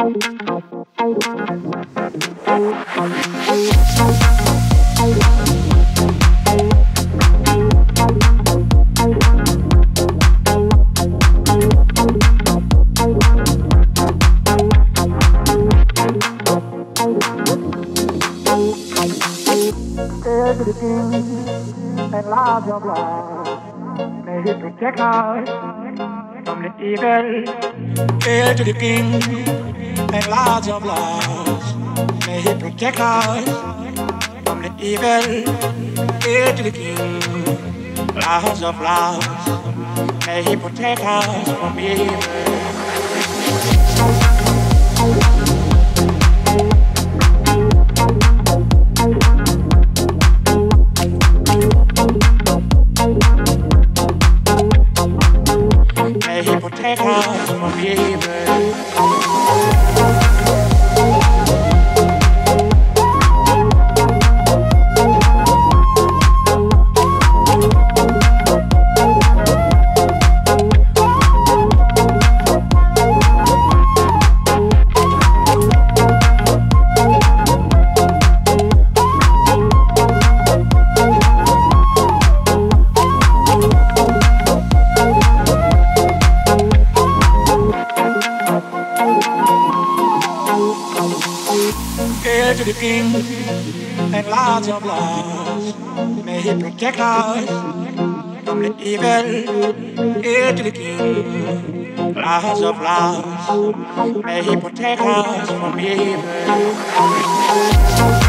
To the king and Lord of Lords, may He protect us from the evil. Hail to the king and Lord of Lords, may He protect us from the evil. Hail to the king, Lord of Lords, may He protect us from evil. Protect us from evil. Hail to the king and Lord of Lords, may He protect us from the evil. Hail to the king, Lord of Lords, may He protect us from evil.